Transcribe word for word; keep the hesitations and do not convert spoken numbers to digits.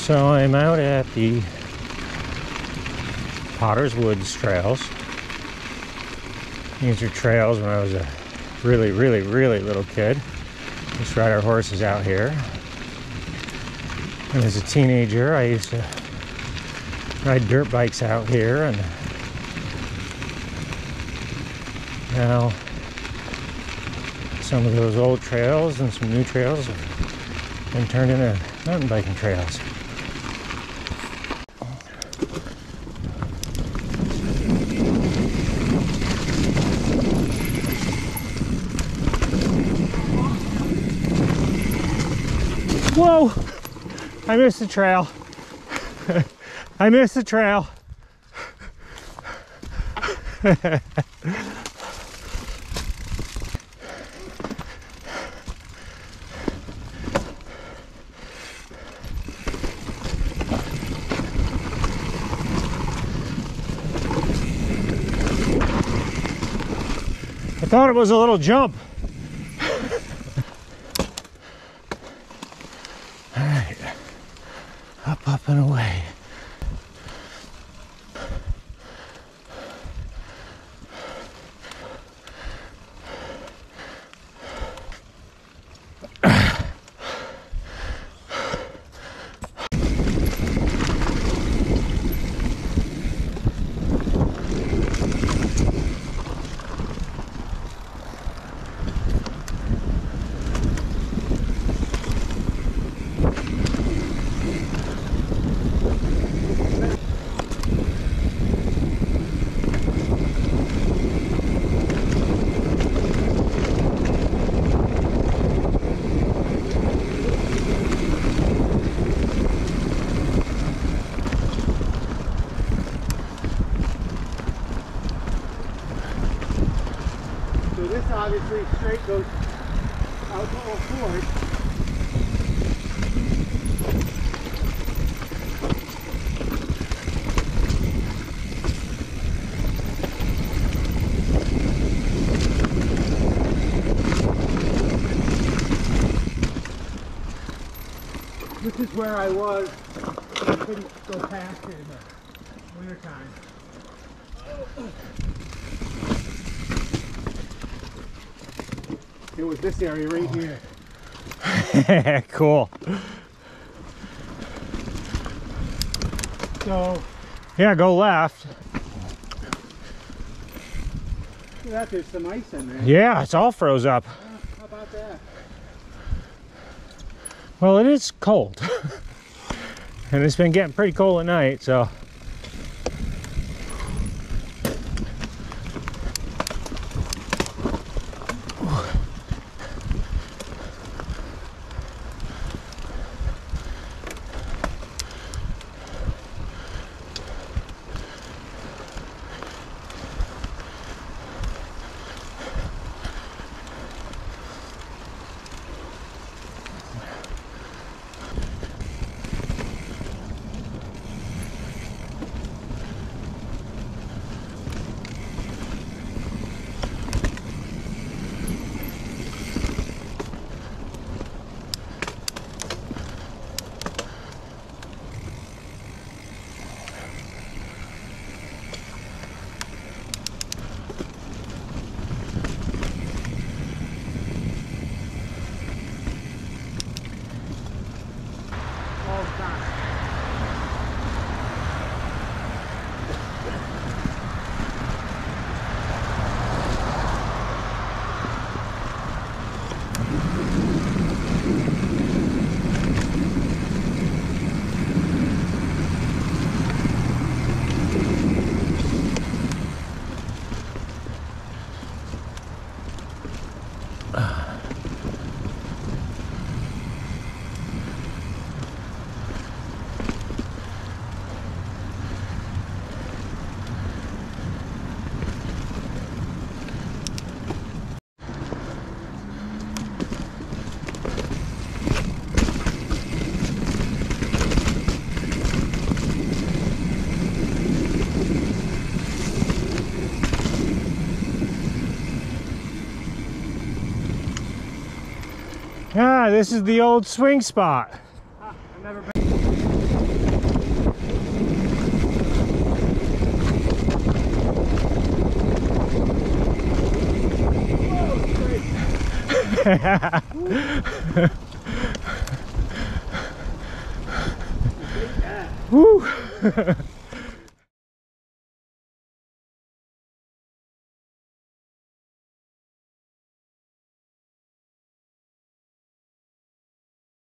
So I'm out at the Potter's Woods trails. These are trails when I was a really, really, really little kid. Used to ride our horses out here. And as a teenager, I used to ride dirt bikes out here, and now some of those old trails and some new trails have been turned into mountain biking trails. Whoa! I missed the trail. I missed the trail. I thought it was a little jump. All right, up, up and away. Obviously straight goes out to Old Ford. Which is where I was. I couldn't go past it in the winter time. It was this area right here. Cool. So, yeah, go left. Look at that, there's some ice in there. Yeah, it's all froze up. Uh, how about that? Well, it is cold. And it's been getting pretty cold at night, so. Ah, this is the old swing spot. Ah, I've never been. Woo!